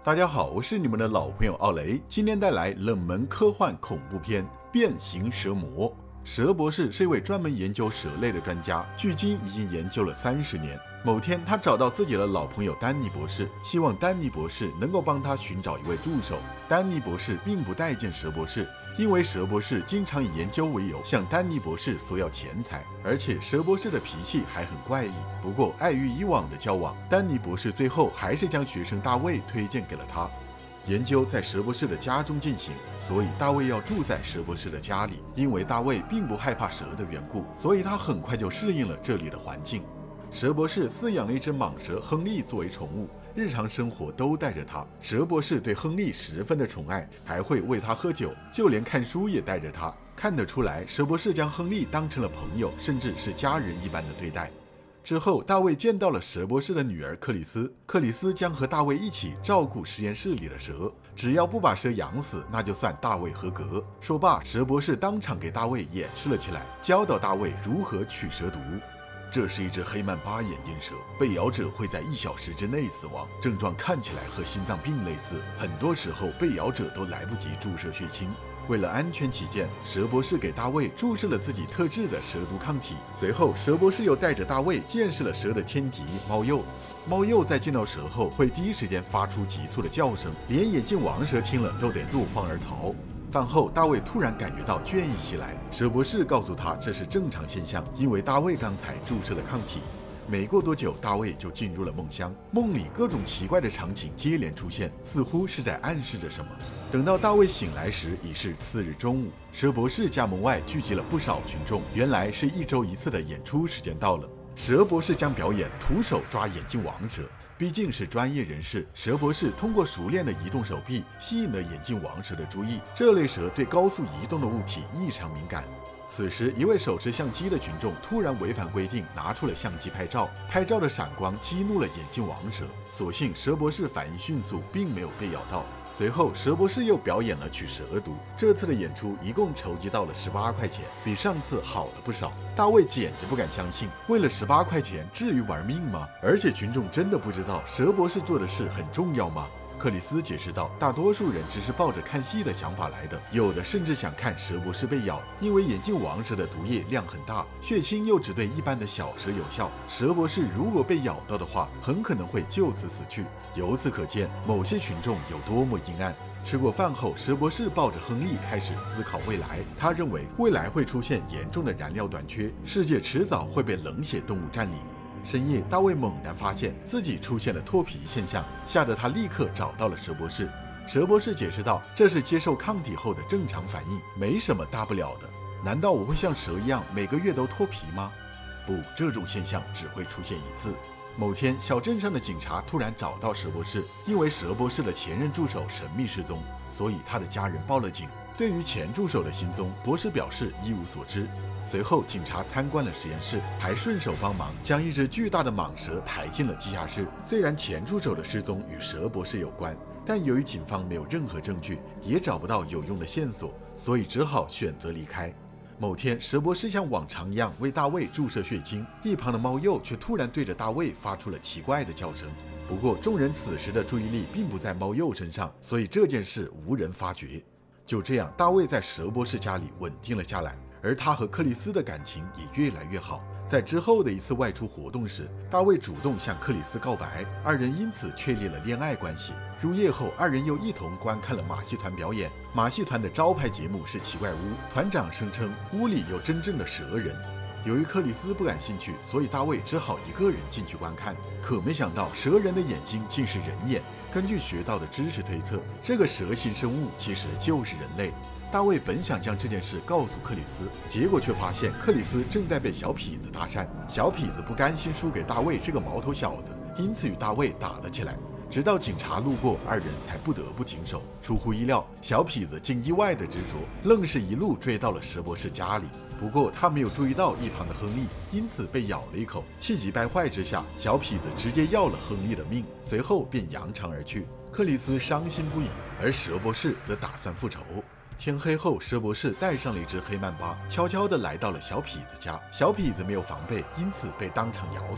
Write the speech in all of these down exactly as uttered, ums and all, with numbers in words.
大家好，我是你们的老朋友奥雷，今天带来冷门科幻恐怖片《变形蛇魔》。蛇博士是一位专门研究蛇类的专家，距今已经研究了三十年。某天，他找到自己的老朋友丹尼博士，希望丹尼博士能够帮他寻找一位助手。丹尼博士并不待见蛇博士，因为蛇博士经常以研究为由向丹尼博士索要钱财，而且蛇博士的脾气还很怪异。不过，碍于以往的交往，丹尼博士最后还是将学生大卫推荐给了他。研究在蛇博士的家中进行，所以大卫要住在蛇博士的家里。因为大卫并不害怕蛇的缘故，所以他很快就适应了这里的环境。蛇博士饲养了一只蟒蛇亨利作为宠物，日常生活都带着它。蛇博士对亨利十分的宠爱，还会喂它喝酒，就连看书也带着它。看得出来，蛇博士将亨利当成了朋友，甚至是家人一般的对待。之后，大卫见到了蛇博士的女儿克里斯，克里斯将和大卫一起照顾实验室里的蛇，只要不把蛇养死，那就算大卫合格。说罢，蛇博士当场给大卫演示了起来，教导大卫如何取蛇毒。这是一只黑曼巴眼镜蛇，被咬者会在一小时之内死亡，症状看起来和心脏病类似，很多时候被咬者都来不及注射血清。为了安全起见，蛇博士给大卫注射了自己特制的蛇毒抗体。随后，蛇博士又带着大卫见识了蛇的天敌猫鼬。猫鼬在见到蛇后，会第一时间发出急促的叫声，连眼镜王蛇听了都得落荒而逃。饭后，大卫突然感觉到倦意袭来，蛇博士告诉他这是正常现象，因为大卫刚才注射了抗体。没过多久，大卫就进入了梦乡，梦里各种奇怪的场景接连出现，似乎是在暗示着什么。等到大卫醒来时，已是次日中午。蛇博士家门外聚集了不少群众，原来是一周一次的演出时间到了。蛇博士将表演徒手抓眼镜王蛇，毕竟是专业人士，蛇博士通过熟练的移动手臂吸引了眼镜王蛇的注意。这类蛇对高速移动的物体异常敏感。此时，一位手持相机的群众突然违反规定，拿出了相机拍照。拍照的闪光激怒了眼镜王蛇，所幸蛇博士反应迅速，并没有被咬到。随后，蛇博士又表演了取蛇毒。这次的演出一共筹集到了十八块钱，比上次好了不少。大卫简直不敢相信，为了十八块钱，至于玩命吗？而且群众真的不知道蛇博士做的事很重要吗？克里斯解释道，大多数人只是抱着看戏的想法来的，有的甚至想看蛇博士被咬，因为眼镜王蛇的毒液量很大，血清又只对一般的小蛇有效，蛇博士如果被咬到的话，很可能会就此死去。由此可见，某些群众有多么阴暗。吃过饭后，蛇博士抱着亨利开始思考未来。他认为未来会出现严重的燃料短缺，世界迟早会被冷血动物占领。深夜，大卫猛然发现自己出现了脱皮现象，吓得他立刻找到了蛇博士。蛇博士解释道，这是接受抗体后的正常反应，没什么大不了的。难道我会像蛇一样每个月都脱皮吗？不，这种现象只会出现一次。某天，小镇上的警察突然找到蛇博士，因为蛇博士的前任助手神秘失踪，所以他的家人报了警。对于前助手的行踪，博士表示一无所知。随后，警察参观了实验室，还顺手帮忙将一只巨大的蟒蛇抬进了地下室。虽然前助手的失踪与蛇博士有关，但由于警方没有任何证据，也找不到有用的线索，所以只好选择离开。某天，蛇博士像往常一样为大卫注射血清，一旁的猫鼬却突然对着大卫发出了奇怪的叫声。不过，众人此时的注意力并不在猫鼬身上，所以这件事无人发觉。就这样，大卫在蛇博士家里稳定了下来，而他和克里斯的感情也越来越好。在之后的一次外出活动时，大卫主动向克里斯告白，二人因此确立了恋爱关系。入夜后，二人又一同观看了马戏团表演。马戏团的招牌节目是奇怪屋，团长声称屋里有真正的蛇人。由于克里斯不感兴趣，所以大卫只好一个人进去观看。可没想到，蛇人的眼睛竟是人眼。根据学到的知识推测，这个蛇形生物其实就是人类。大卫本想将这件事告诉克里斯，结果却发现克里斯正在被小痞子搭讪。小痞子不甘心输给大卫这个毛头小子，因此与大卫打了起来。直到警察路过，二人才不得不停手。出乎意料，小痞子竟意外的执着，愣是一路追到了蛇博士家里。不过他没有注意到一旁的亨利，因此被咬了一口。气急败坏之下，小痞子直接要了亨利的命，随后便扬长而去。克里斯伤心不已，而蛇博士则打算复仇。天黑后，蛇博士带上了一只黑曼巴，悄悄地来到了小痞子家。小痞子没有防备，因此被当场咬死。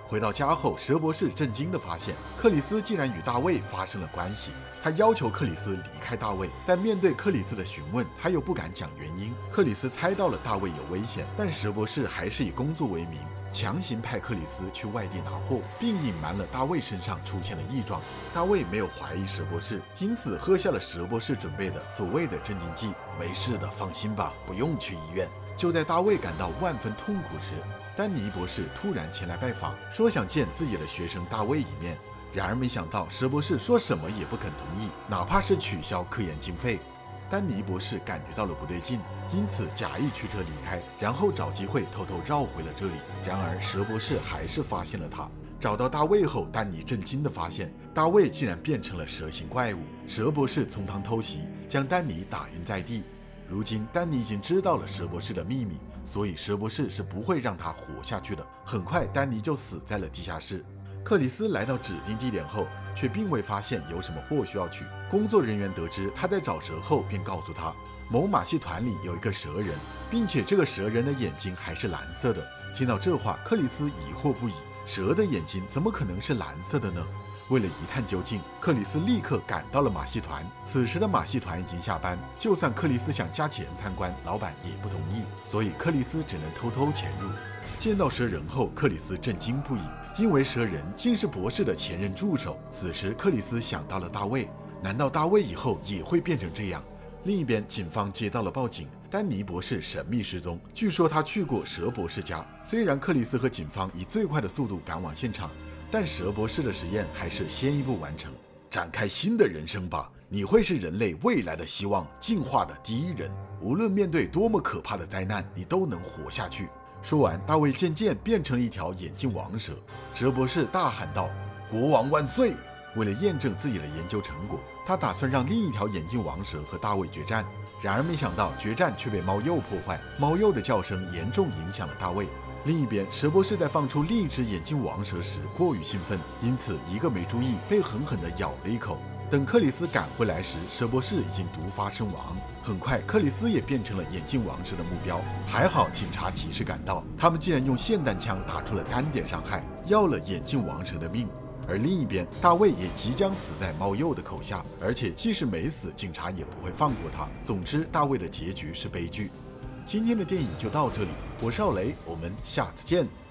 回到家后，蛇博士震惊地发现，克里斯竟然与大卫发生了关系。他要求克里斯离开大卫，但面对克里斯的询问，他又不敢讲原因。克里斯猜到了大卫有危险，但蛇博士还是以工作为名，强行派克里斯去外地拿货，并隐瞒了大卫身上出现了异状。大卫没有怀疑蛇博士，因此喝下了蛇博士准备的所谓的镇静剂。没事的，放心吧，不用去医院。就在大卫感到万分痛苦时，丹尼博士突然前来拜访，说想见自己的学生大卫一面。然而没想到蛇博士说什么也不肯同意，哪怕是取消科研经费。丹尼博士感觉到了不对劲，因此假意驱车离开，然后找机会偷偷绕回了这里。然而蛇博士还是发现了他。找到大卫后，丹尼震惊地发现大卫竟然变成了蛇形怪物。蛇博士从旁偷袭，将丹尼打晕在地。如今丹尼已经知道了蛇博士的秘密，所以蛇博士是不会让他活下去的。很快丹尼就死在了地下室。克里斯来到指定地点后，却并未发现有什么货需要取。工作人员得知他在找蛇后，便告诉他，某马戏团里有一个蛇人，并且这个蛇人的眼睛还是蓝色的。听到这话，克里斯疑惑不已，蛇的眼睛怎么可能是蓝色的呢？为了一探究竟，克里斯立刻赶到了马戏团。此时的马戏团已经下班，就算克里斯想加钱参观，老板也不同意，所以克里斯只能偷偷潜入。见到蛇人后，克里斯震惊不已，因为蛇人竟是博士的前任助手。此时克里斯想到了大卫，难道大卫以后也会变成这样？另一边，警方接到了报警，丹尼博士神秘失踪，据说他去过蛇博士家。虽然克里斯和警方以最快的速度赶往现场，但蛇博士的实验还是先一步完成。展开新的人生吧，你会是人类未来的希望，进化的第一人。无论面对多么可怕的灾难，你都能活下去。说完，大卫渐渐变成了一条眼镜王蛇。蛇博士大喊道：“国王万岁！”为了验证自己的研究成果，他打算让另一条眼镜王蛇和大卫决战。然而没想到决战却被猫鼬破坏，猫鼬的叫声严重影响了大卫。另一边，蛇博士在放出另一只眼镜王蛇时过于兴奋，因此一个没注意被狠狠地咬了一口。等克里斯赶回来时，蛇博士已经毒发身亡。很快，克里斯也变成了眼镜王蛇的目标。还好警察及时赶到，他们竟然用霰弹枪打出了单点伤害，要了眼镜王蛇的命。而另一边，大卫也即将死在猫鼬的口下，而且即使没死，警察也不会放过他。总之，大卫的结局是悲剧。今天的电影就到这里，我是奥雷，我们下次见。